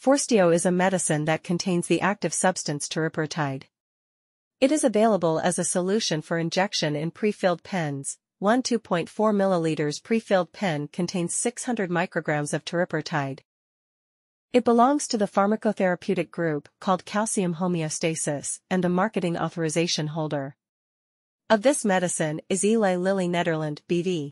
Forsteo is a medicine that contains the active substance teriparatide. It is available as a solution for injection in pre-filled pens. 2.4 ml pre-filled pen contains 600 micrograms of teriparatide. It belongs to the pharmacotherapeutic group called calcium homeostasis and the marketing authorization holder of this medicine is Eli Lilly Nederland BV.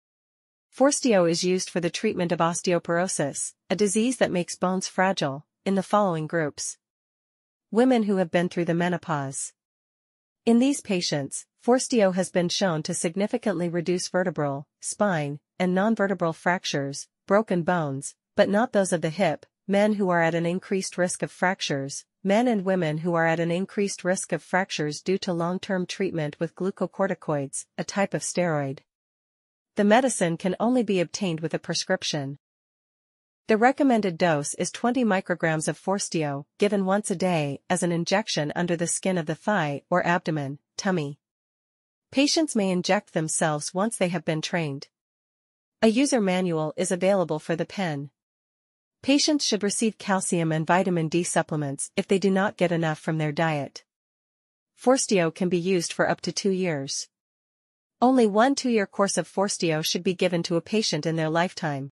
Forsteo is used for the treatment of osteoporosis, a disease that makes bones fragile, in the following groups. Women who have been through the menopause. In these patients, Forsteo has been shown to significantly reduce vertebral, spine, and non-vertebral fractures, broken bones, but not those of the hip, men who are at an increased risk of fractures, men and women who are at an increased risk of fractures due to long-term treatment with glucocorticoids, a type of steroid. The medicine can only be obtained with a prescription. The recommended dose is 20 micrograms of Forsteo, given once a day as an injection under the skin of the thigh or abdomen, tummy. Patients may inject themselves once they have been trained. A user manual is available for the pen. Patients should receive calcium and vitamin D supplements if they do not get enough from their diet. Forsteo can be used for up to 2 years. Only one 2-year course of Forsteo should be given to a patient in their lifetime.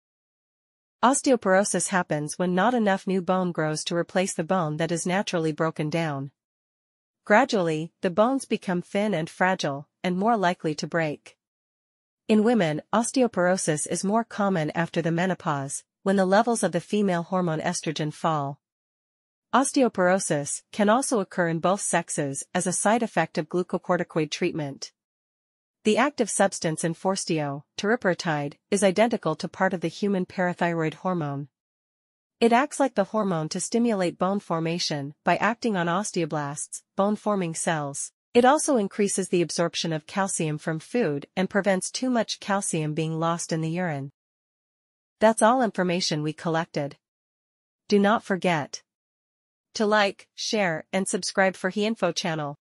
Osteoporosis happens when not enough new bone grows to replace the bone that is naturally broken down. Gradually, the bones become thin and fragile, and more likely to break. In women, osteoporosis is more common after the menopause, when the levels of the female hormone estrogen fall. Osteoporosis can also occur in both sexes as a side effect of glucocorticoid treatment. The active substance in Forsteo, teriparatide, is identical to part of the human parathyroid hormone. It acts like the hormone to stimulate bone formation by acting on osteoblasts, bone-forming cells. It also increases the absorption of calcium from food and prevents too much calcium being lost in the urine. That's all information we collected. Do not forget to like, share, and subscribe for HeInfo channel.